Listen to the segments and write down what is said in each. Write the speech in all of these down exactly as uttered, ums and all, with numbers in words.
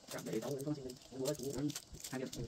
Cảm để cháu lấy con sinh lên bữa chú ăn hai viên.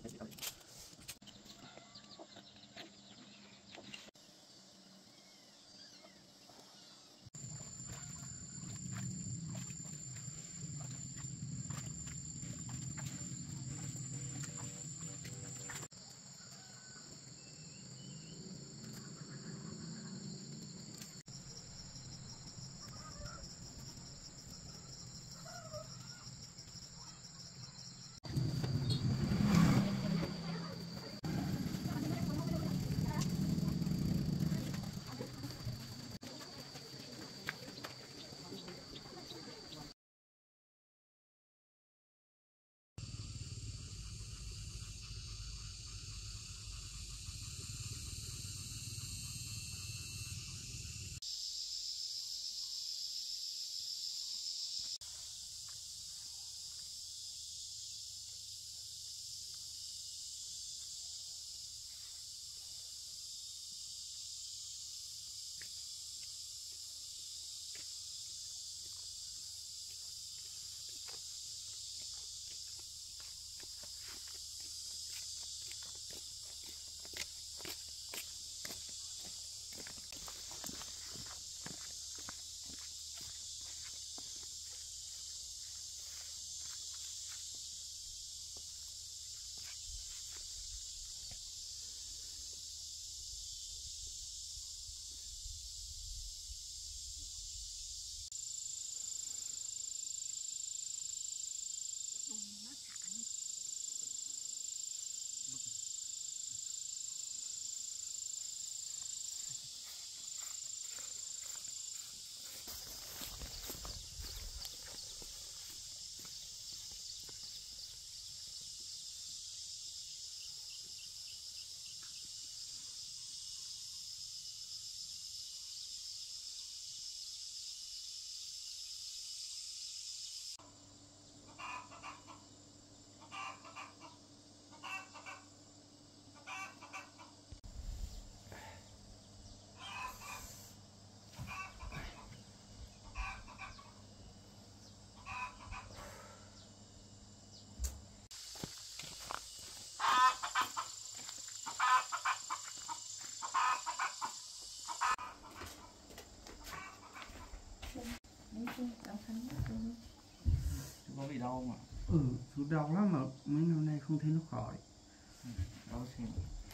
Chú có bị đau không ạ? Ừ, chú đau lắm mà mấy năm nay không thấy nó khỏi. Ừ, đau xem.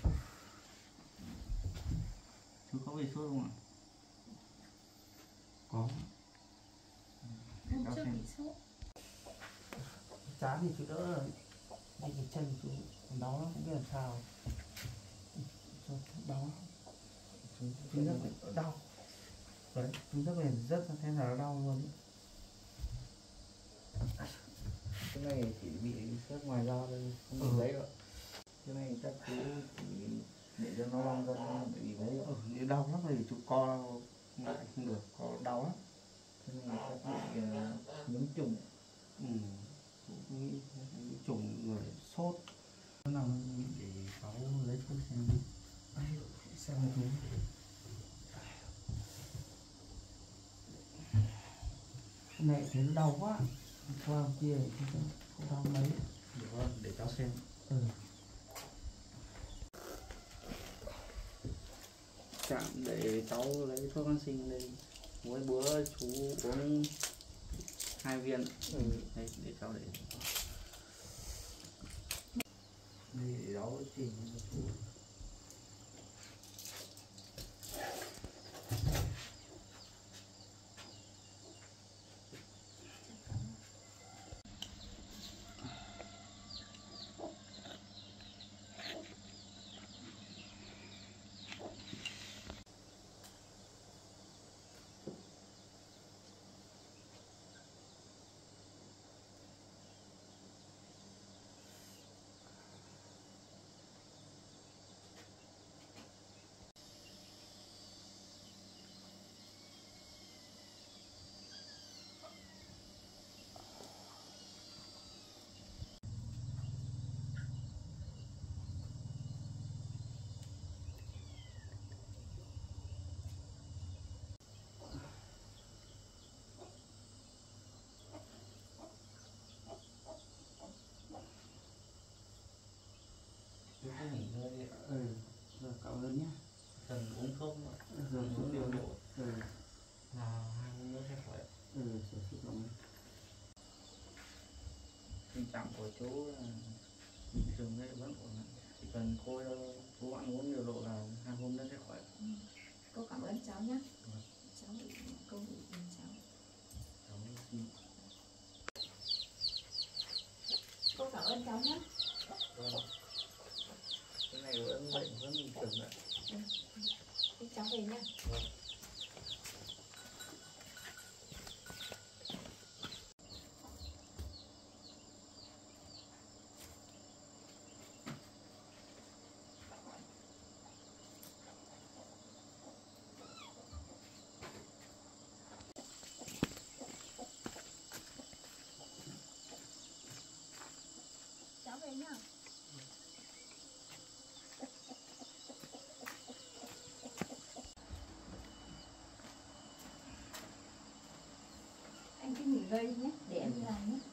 Chú có bị sốt không ạ? Có. Hôm trước bị sốt. Chán thì chú đỡ rồi. Đi cái chân chú đau lắm, không biết làm sao. Chú đau lắm. Chú, chú rất là đau. Đấy, chú rất là rất là thế nào đau luôn. Cái này chỉ bị sốt ngoài da thôi, không bị ừ. đấy đâu. Cái này chắc chú chỉ để cho nó bong ra không bị đấy đâu. Ừ, đau lắm rồi chú co lại không được, co đau lắm. Cái này chắc bị uh, nhiễm trùng. Ừ, chú nghĩ nhiễm trùng người sốt. Nó nào để cháu lấy thuốc xem. Ai, xem là chú. Cái này thấy nó đau quá. Qua hôm kia thì không, không đau mấy. Được rồi, để cháu xem. Ừ. Chạm để cháu lấy thuốc kháng sinh lên. Mỗi bữa chú uống hai viên. Ừ. Đây, để cháu để. Để đó thì chú. tình trạng của chú là bình thường hay vẫn ổn ạ. Chỉ cần cô cố gắng uống nhiều độ là hai hôm nữa sẽ khỏi. Ừ. Cô cảm ơn cháu nhé. Vâng. Cháu bị cô bị ơn cháu. Cháu xin. Cô cảm ơn cháu nhé. Vâng. Cái này vẫn bệnh vẫn bình thường ạ. Ừ. Thế cháu về nha. Vâng. Cháu về nha. Anh cứ nghỉ ngơi đi nhé, để em đi làm nhé.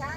khác.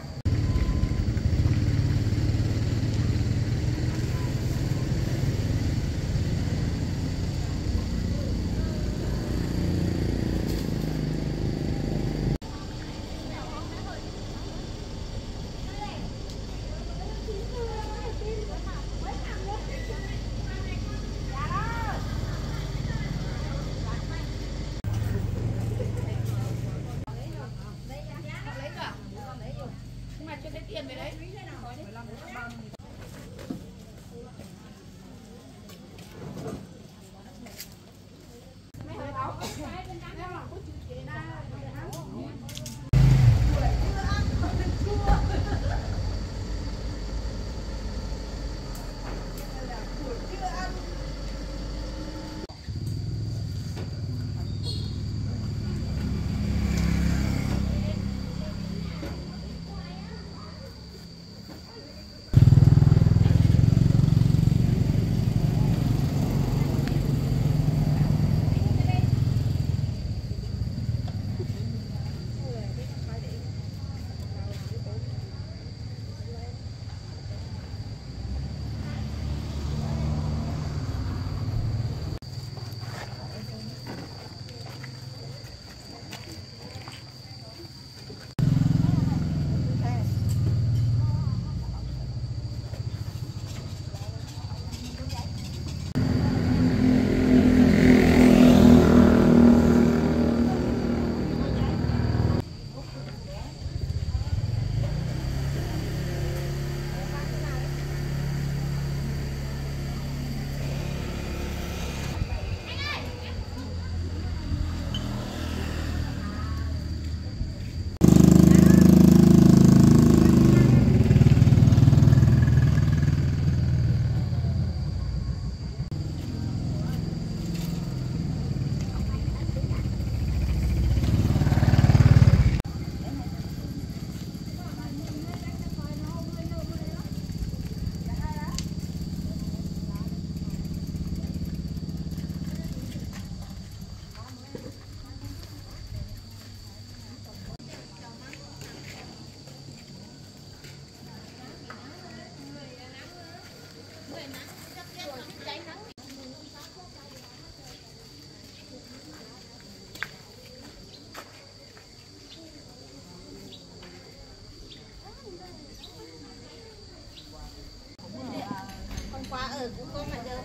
Hôm qua ở cũng có mà giờ